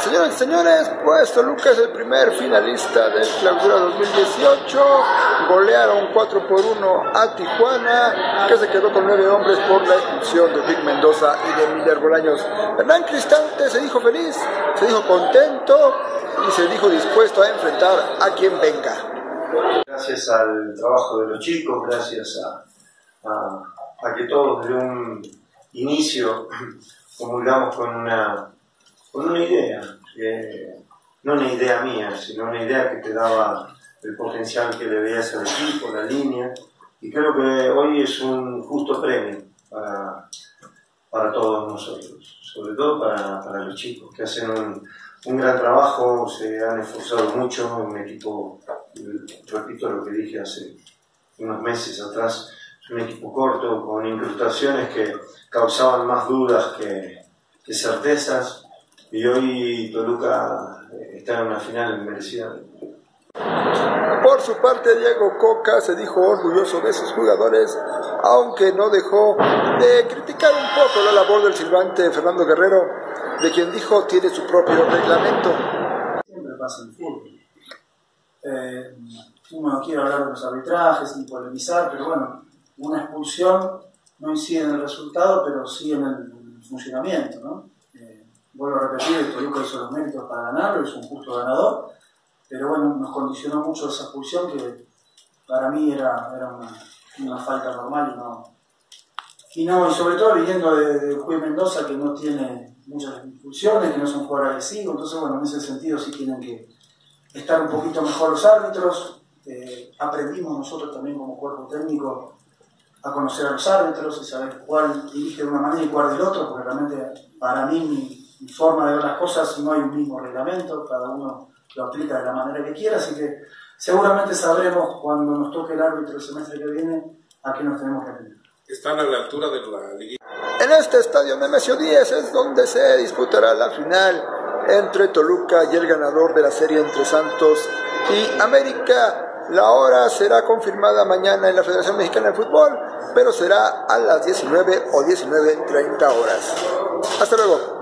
Señoras y señores, pues Toluca es el primer finalista del Clausura 2018. Golearon 4-1 a Tijuana, que se quedó con 9 hombres por la expulsión de Vic Mendoza y de Miller Bolaños. Hernán Cristante se dijo feliz, se dijo contento y se dijo dispuesto a enfrentar a quien venga. Gracias al trabajo de los chicos, gracias a que todos desde un inicio comulgamos con una idea, no una idea mía, sino una idea que te daba el potencial que le veías al equipo, la línea, y creo que hoy es un justo premio para todos nosotros, sobre todo para los chicos, que hacen un gran trabajo, se han esforzado mucho, un equipo, repito lo que dije hace unos meses atrás, es un equipo corto, con incrustaciones que causaban más dudas que certezas, y hoy Toluca está en una final merecida. Por su parte, Diego Coca se dijo orgulloso de sus jugadores, aunque no dejó de criticar un poco la labor del silbante Fernando Guerrero, de quien dijo tiene su propio reglamento. Siempre pasa en el fútbol. Uno no quiere hablar de los arbitrajes ni polemizar, pero bueno, una expulsión no incide en el resultado, pero sí en el funcionamiento, ¿no? Vuelvo a repetir, el Toluca hizo los méritos para ganarlo, es un justo ganador, pero bueno, nos condicionó mucho esa expulsión que para mí era una falta normal y sobre todo viniendo de Juez Mendoza, que no tiene muchas expulsiones, que no es un jugador agresivo, entonces bueno, en ese sentido sí tienen que estar un poquito mejor los árbitros. Aprendimos nosotros también como cuerpo técnico a conocer a los árbitros y saber cuál dirige de una manera y cuál del otro, porque realmente para mí mi forma de ver las cosas no hay un mismo reglamento, cada uno lo aplica de la manera que quiera, así que seguramente sabremos cuando nos toque el árbitro el semestre que viene a qué nos tenemos que atender. Están a la altura de la liguilla. En este estadio Nemesio 10 es donde se disputará la final entre Toluca y el ganador de la serie entre Santos y América. La hora será confirmada mañana en la Federación Mexicana de Fútbol, pero será a las 19 o 19:30 horas. Hasta luego.